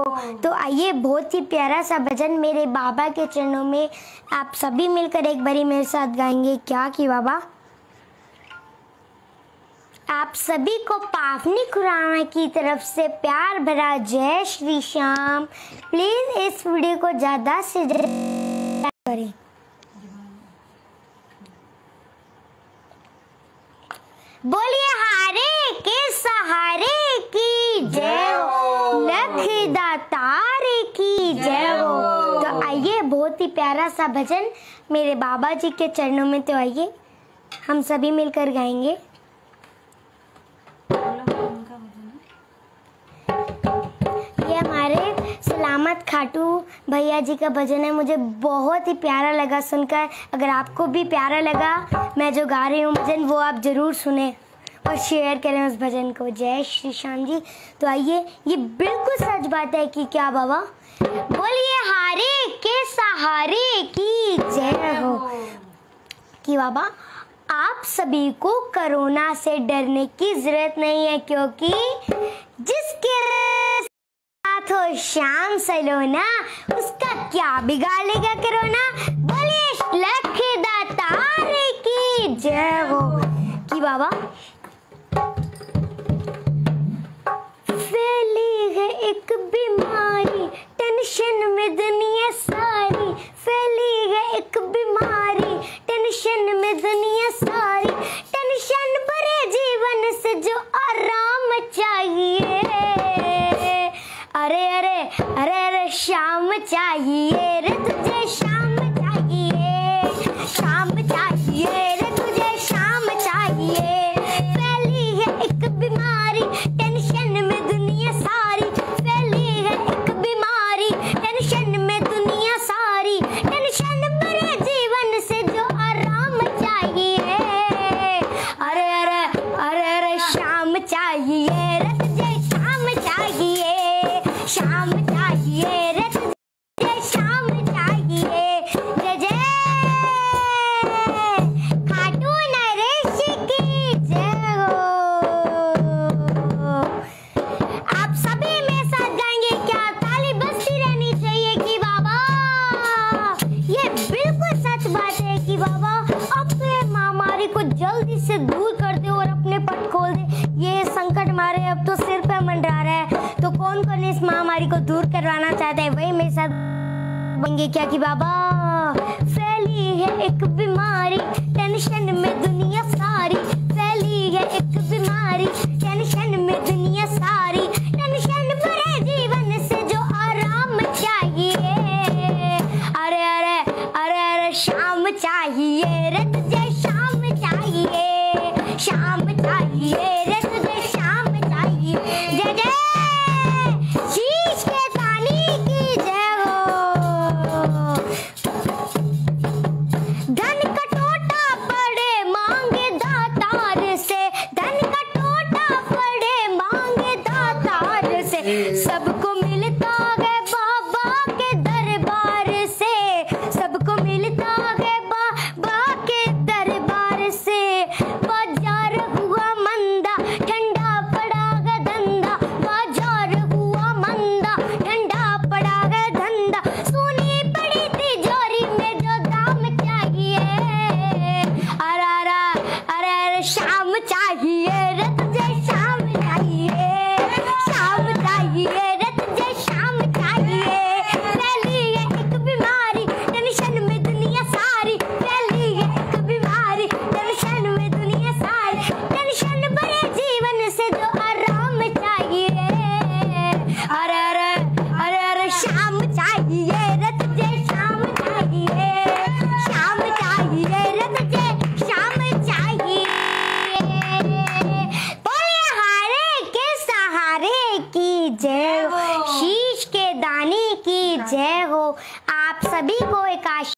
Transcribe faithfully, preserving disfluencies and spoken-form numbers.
तो आइए बहुत ही प्यारा सा भजन मेरे बाबा के चरणों में आप सभी मिलकर एक बारी मेरे साथ गाएंगे। क्या कि बाबा आप सभी को पावनी खुराना की तरफ से प्यार भरा जय श्री श्याम। प्लीज इस वीडियो को ज्यादा से ज्यादा करें। बोलिए हारे के सहारे की जय हो, लख दातार की जय हो। तो आइए बहुत ही प्यारा सा भजन मेरे बाबा जी के चरणों में, तो आइए हम सभी मिलकर गाएंगे। ये हमारे सलामत खाटू भैया जी का भजन है, मुझे बहुत ही प्यारा लगा सुनकर। अगर आपको भी प्यारा लगा मैं जो गा रही हूँ भजन, वो आप जरूर सुने और शेयर करें उस भजन को। जय श्री श्याम जी। तो आइए, ये बिल्कुल सच बात है कि क्या बाबा, बोलिए हारे के सहारे की जय हो। कि बाबा आप सभी को कोरोना से डरने की जरूरत नहीं है, क्योंकि जिसके साथ हो श्याम सलोना उसका क्या बिगाड़ेगा कोरोना। बोलिए लख दातार की जय हो। कि बाबा फैली है एक बीमारी टेंशन में दुनिया सारी, फैली है एक बीमारी टेंशन में दुनिया सारी, टेंशन भरे जीवन से जो आराम चाहिए। अरे अरे अरे अरे शाम चाहिए रे तुझे, शाम चाहिए, शाम चाहिए रे तुझे, शाम चाहिए। फैली है एक बीमारी टेंशन में दुनिया सारी, फैली है एक बीमारी टेंशन में दुनिया सारी, टेंशन भरे जीवन से जो आराम चाहिए। अरे अरे अरे अरे शाम चाहिए रे तुझे, शाम चाहिए, शाम चाहिए रे तुझे, शाम चाहिए। जय जय खाटू नरेश की जय हो। आप सभी मेरे साथ गाएंगे। क्या ताली बजती रहनी चाहिए कि बाबा, ये बिल्कुल सच बात है कि बाबा अपने महामारी को जल्दी से दूर कर दे और अपने पट खोल दे। ये संकट मारे अब तो सिर पे मंडरा रहा है, तो कौन कौन इस महामारी को दूर करवाना चाहता है, वही मेरे साथ बनेंगे। क्या कि बाबा फैली है एक बीमारी टेंशन में दुनिया सारी, फैली है एक बीमारी टेंशन में दुनिया सारी, टेंशन भरे जीवन से जो आराम चाहिए। अरे अरे अरे अरे शाम चाहिए रे तुझे, शाम चाहिए, शाम चाहिए रे तुझे, शाम चाहिए। जय जय शीश के दानी की जय हो। धन का टोटा पड़े मांगे दातार से, धन का टोटा पड़े मांगे दातार से, सबको मिलता है बाबा के दरबार से, सबको मिलता है बाबा के दरबार से। बाजार हुआ मंदा ठंडा पड़ा है धंधा, बाजार हुआ मंदा ठंडा पड़ा है धंधा, सोनी पड़ी तिजोरी में जो दाम चाहिए। अरे अरे अरे अरे शाम चाहिए रे तुझे, शाम चाहिए, शाम चाहिए रे तुझे, शाम चाहिए। फैली है एक बीमारी टेंशन में दुनिया सारी, फैली है एक बीमारी टेंशन में दुनिया सारी, टेंशन भरे जीवन से जो आराम चाहिए। अरे अरे अरे अरे शाम चाहिए रे तुझे, शाम चाहिए, शाम चाहिए रे तुझे, शाम चाहिए। बोले हारे के सहारे की जय हो, शीश के दाने की जय हो। आप सभी को एक